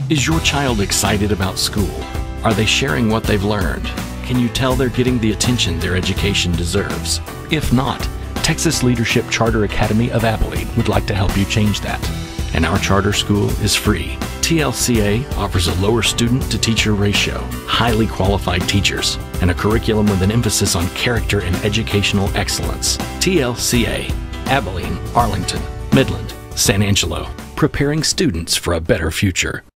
Is your child excited about school? Are they sharing what they've learned? Can you tell they're getting the attention their education deserves? If not, Texas Leadership Charter Academy of Abilene would like to help you change that. And our charter school is free. TLCA offers a lower student-to-teacher ratio, highly qualified teachers, and a curriculum with an emphasis on character and educational excellence. TLCA, Abilene, Arlington, Midland, San Angelo, preparing students for a better future.